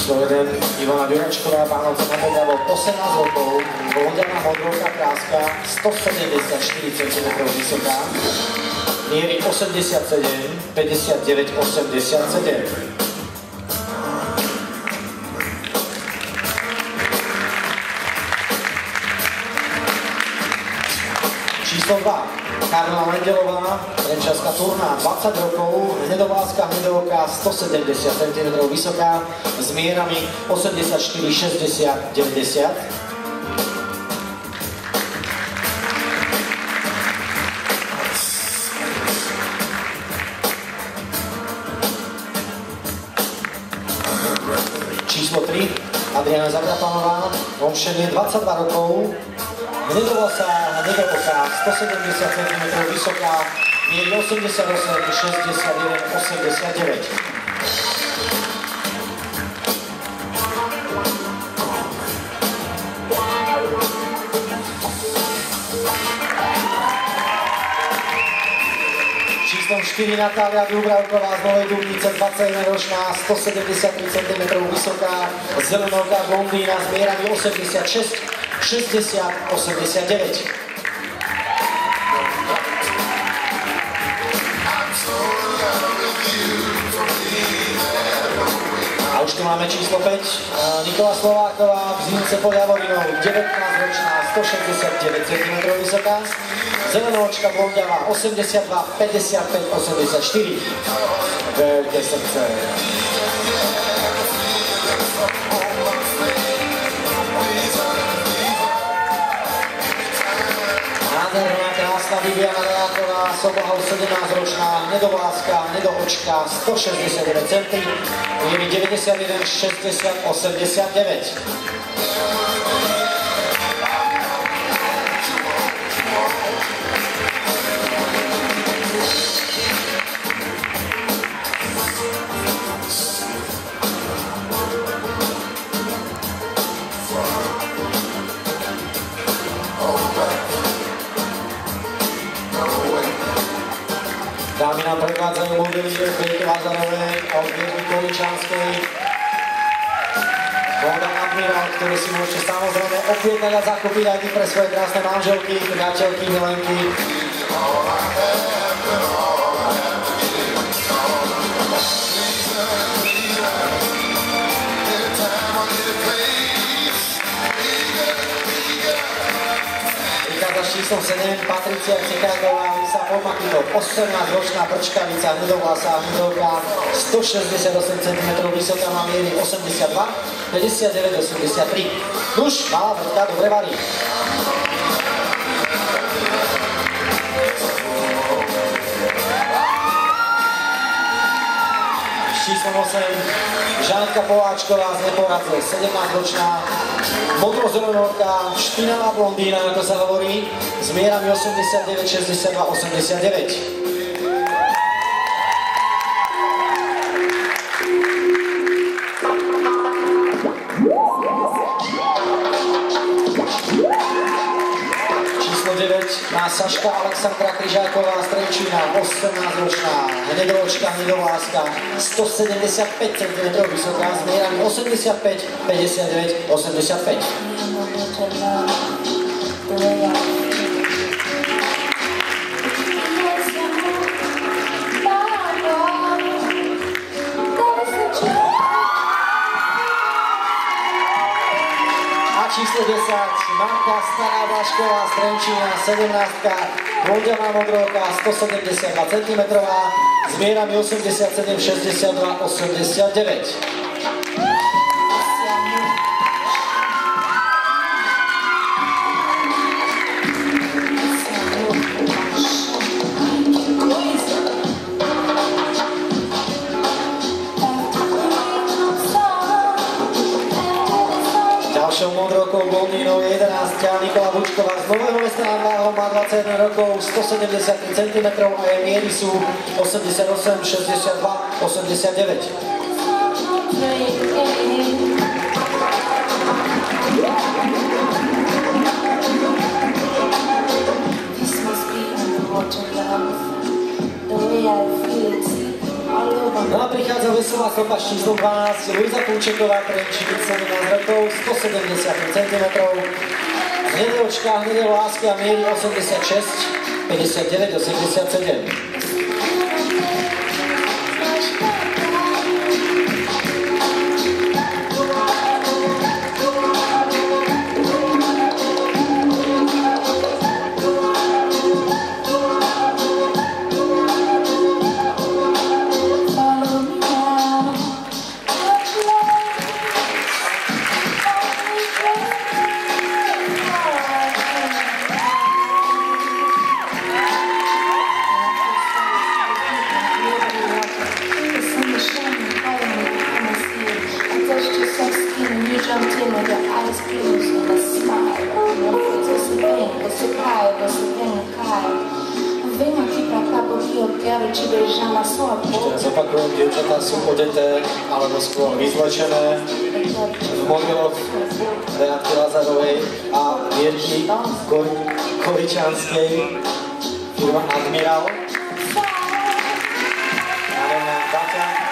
Číslo 1 Ivana Ďuračková, Bánovca na Modravo, 18 rokov, blondiana modrovka kráska, 174 cm vysoká, mierí 87, 59, 87. Číslo 2 Karla Mendelová, Trenčanská Turná, 20 rokov, hnedovláska, hnedovka, 170 cm vysoká, s mierami 84, 60, 90. Číslo 3 Adriana Zagrapanová, Romšenie, 22 rokov, hnedovlasá, hnedoboká, 170 cm vysoká, mierí 88, 61, 89. Číslom 4 Natália Dúbravková z Novej Dubnice, 21-ročná, 173 cm vysoká, zelenovká blondína s mierami 86, 60, 89. A už tu máme číslo 5. Nikola Slováková, Bzínce pod Javorinou, 19-ročná, 169 cm vysoká, zelenočka blondiava, 82, 55, 84. Veľké srdce. Nádherná, krásna Viviana Reáková, Sobohal, 17-ročná, hnedovláska, hnedoočka, 169 cm, mierí 91, 60, 89. Dámy nám prevádzajú modely od Vejky Lazarovej a od Viery Količanskej. Voda Admiral, ktorú si môžete samozrejme objednať a zakúpiť aj vy pre svoje krásne manželky, priateľky, milenky. Číslom 7 Patricia Cikáková, Lisa Polmakito, 18-ročná prčkavica, hnedovlasá, hnedovka, 168 cm vysoká, má miery 82, 59, 83. Nuž, malá vrtka, dobre varí. Číslom 8 Žanetka Poláčková z Neporadze, 17-ročná, modrozelenovka, špinavá blondína, ako sa hovorí, s mierami 89, 62, 89. Číslo 9 má Saška Alexandra Kryžáková z Trenčína, 18-ročná, hnedoročka, hnedovláska, 175 cm vysoká, s mierami 85, 59, 85. Číslo 10, Marka Stará Blašková z Trenčína, 17-ka, blondianá modrovka, 172 cm, s mierami 87, 62, 89. Ďalšou modrovkou blondínou je 11-ka Nikola Bučková z Nového Mesta nad Váhom, má 21 rokov, 173 cm a jej miery sú 88, 62, 89. No a prichádza veselá stopa číslo 12, Luisa Púčeková, Trenčík, 17 rokov, 170 cm. Hnedé očká, hnedé lásky a mierí 86, 59, 87. Jumped in with your eyes closed and a smile on your face. Você cai, vem aqui pra cá porque eu quero te beijar na sua boca. Zopakujem, dievčatá sú odeté, alebo skôr vyzlečené v modeloch Renátky Lazarovej a Jirky Količanskej, firma Admiral. Máme Baťa.